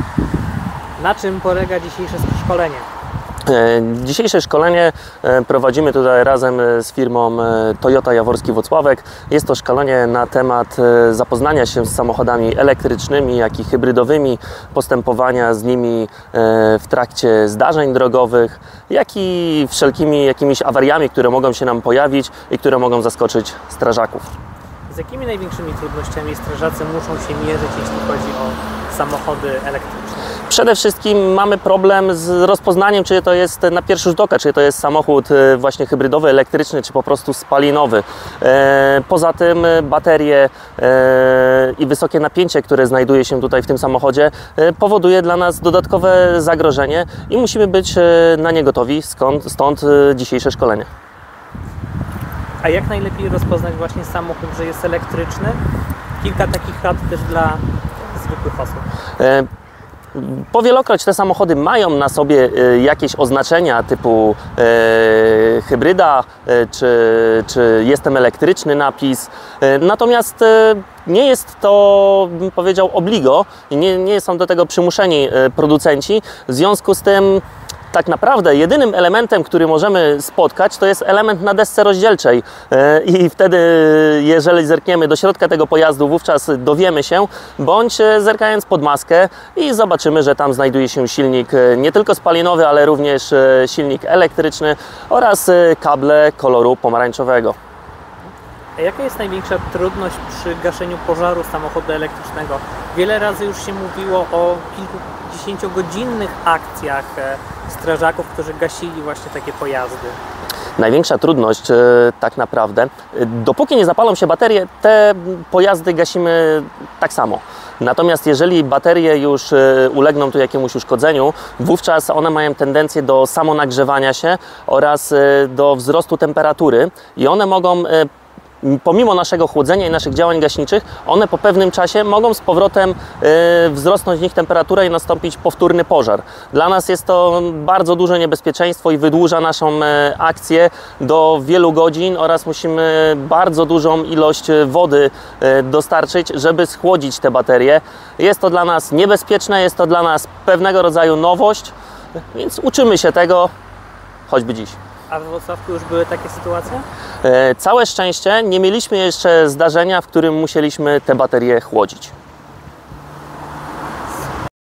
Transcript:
Na czym polega dzisiejsze szkolenie? Dzisiejsze szkolenie prowadzimy tutaj razem z firmą Toyota Jaworski Włocławek. Jest to szkolenie na temat zapoznania się z samochodami elektrycznymi, jak i hybrydowymi, postępowania z nimi w trakcie zdarzeń drogowych, jak i wszelkimi jakimiś awariami, które mogą się nam pojawić i które mogą zaskoczyć strażaków. Z jakimi największymi trudnościami strażacy muszą się mierzyć, jeśli chodzi o samochody elektryczne? Przede wszystkim mamy problem z rozpoznaniem, czy to jest na pierwszy rzut oka, czy to jest samochód właśnie hybrydowy, elektryczny, czy po prostu spalinowy. Poza tym baterie i wysokie napięcie, które znajduje się tutaj w tym samochodzie, powoduje dla nas dodatkowe zagrożenie i musimy być na nie gotowi, stąd dzisiejsze szkolenie. A jak najlepiej rozpoznać właśnie samochód, że jest elektryczny? Kilka takich rad też dla zwykłych osób. Powielokroć te samochody mają na sobie jakieś oznaczenia typu hybryda, czy jestem elektryczny napis. Natomiast nie jest to, bym powiedział, obligo i nie są do tego przymuszeni producenci. W związku z tym tak naprawdę jedynym elementem, który możemy spotkać, to jest element na desce rozdzielczej i wtedy, jeżeli zerkniemy do środka tego pojazdu, wówczas dowiemy się, bądź zerkając pod maskę i zobaczymy, że tam znajduje się silnik nie tylko spalinowy, ale również silnik elektryczny oraz kable koloru pomarańczowego. A jaka jest największa trudność przy gaszeniu pożaru samochodu elektrycznego? Wiele razy już się mówiło o kilkudziesięciogodzinnych akcjach strażaków, którzy gasili właśnie takie pojazdy. Największa trudność tak naprawdę, dopóki nie zapalą się baterie, te pojazdy gasimy tak samo. Natomiast jeżeli baterie już ulegną tu jakiemuś uszkodzeniu, wówczas one mają tendencję do samonagrzewania się oraz do wzrostu temperatury i one mogą pomimo naszego chłodzenia i naszych działań gaśniczych, one po pewnym czasie mogą z powrotem wzrosnąć w nich temperaturę i nastąpić powtórny pożar. Dla nas jest to bardzo duże niebezpieczeństwo i wydłuża naszą akcję do wielu godzin oraz musimy bardzo dużą ilość wody dostarczyć, żeby schłodzić te baterie. Jest to dla nas niebezpieczne, jest to dla nas pewnego rodzaju nowość, więc uczymy się tego choćby dziś. A we Włocławku już były takie sytuacje? Całe szczęście nie mieliśmy jeszcze zdarzenia, w którym musieliśmy te baterie chłodzić.